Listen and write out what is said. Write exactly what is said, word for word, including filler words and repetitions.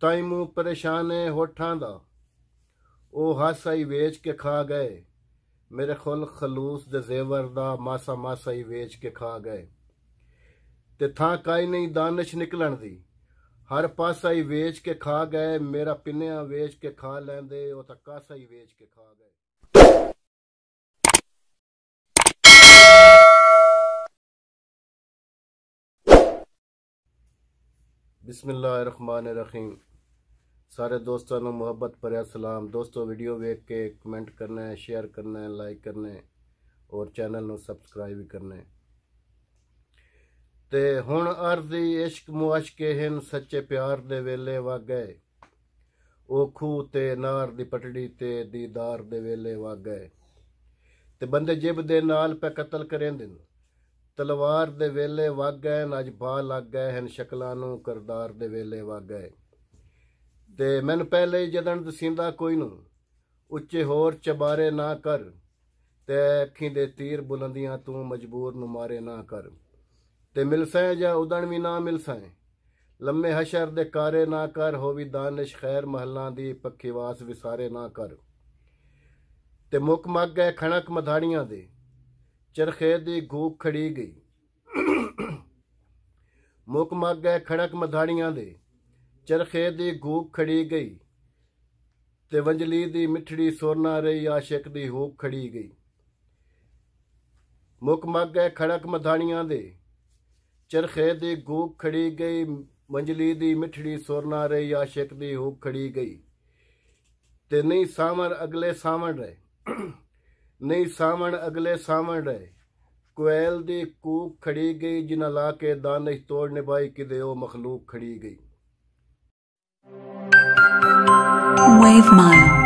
ताई मुँह परेशान है होठां दा, ओ हासा ही वेच के खा गए। मेरे खुल खलूस दे जेवर दा मासा मासा ही वेच के खा गए। ते थां काई नहीं दानिश निकलन दी, हर पासा ही वेच के खा गए। मेरा पिन्निया वेच के खा लैंदे, ओ तां कासा ही वेच के खा गए। बिस्मिल्लाहिर्रहमानिर्रहीम। सारे दोस्तों को मुहब्बत भरिया सलाम। दोस्तों वीडियो वेख के कमेंट करना है, शेयर करना है, लाइक करना है और चैनल को सब्सक्राइब भी करना है। ते हुण अर्ज़ी इश्क मुआशके हिन, सच्चे प्यार दे वेले वग गए। ओ खूह ते नार दी पटड़ी ते दीदार दे वेले वग गए। ते बंदे जिब दे नाल पे कतल करेंदे, तलवार दे वेले वग गए। अज भा लग गए हैं शक्लां नूं, करदार दे वेले वग गए। ते मैनू पहले ही जदन दसींदा कोई नूं, उच्चे होर चबारे ना कर। ते अखीं दे तीर बुलंदियां तू मजबूर नूं मारे ना कर। ते मिलसैं जा उदण भी ना मिलसैं, लम्मे हशर दे कारे ना कर। होवी दानिश खैर महलां दी, पक्खीवास विसारे ना कर। ते मुक मग गए खणक मधाड़ियां दे, चरखे दी घूक खड़ी गई। मुक मग गए खड़क मधाड़ियां दे, चरखे दी घूक खड़ी गई। ते वंजली दी मिठड़ी सोरना रही, आशिक दी हूक खड़ी गई। मुक मग गए खड़क मधाड़ियां दे, चरखे दी घूक खड़ी गई। वंजली दी मिठड़ी सोरना रही, आशिक दी हूक खड़ी गई। ते नहीं सावण अगले सावण रहे, नहीं सावण अगले सावण रहे। कोयल दी कूक खड़ी गई, जिन्ना ला के दानिश तोड़ निभाई, किदे ओ मखलूक खड़ी गई। Wave Mile।